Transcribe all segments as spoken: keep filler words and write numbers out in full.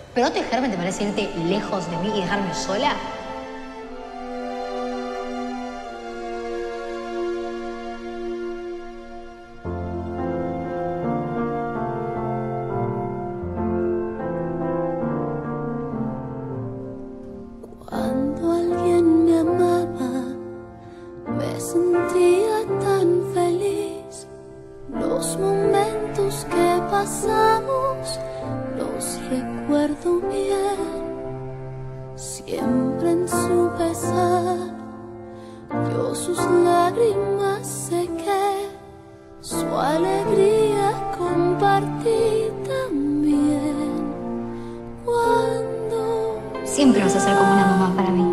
¿Pero no te dejarme te parece irte lejos de mí y dejarme sola? Cuando alguien me amaba, me sentía tan feliz. Los momentos que pasamos los recuerdo bien. Siempre en su pesar, yo sus lágrimas sequé. Su alegría compartí también. Cuando Siempre vas a ser como una mamá para mí.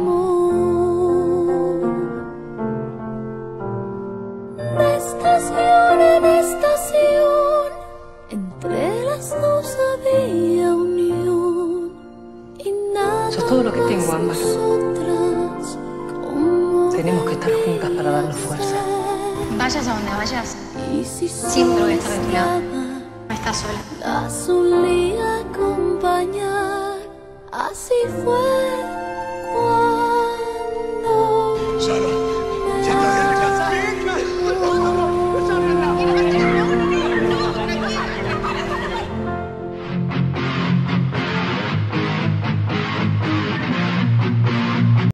De estación en estación, entre las dos había unión. Y nada Sos todo lo que tengo, Ámbar. nosotras, como Tenemos que estar juntas para darnos fuerza. Vayas a donde vayas, y si siempre voy a estar de tu lado. soñaba, No estás sola. la solía acompañar. Así fue.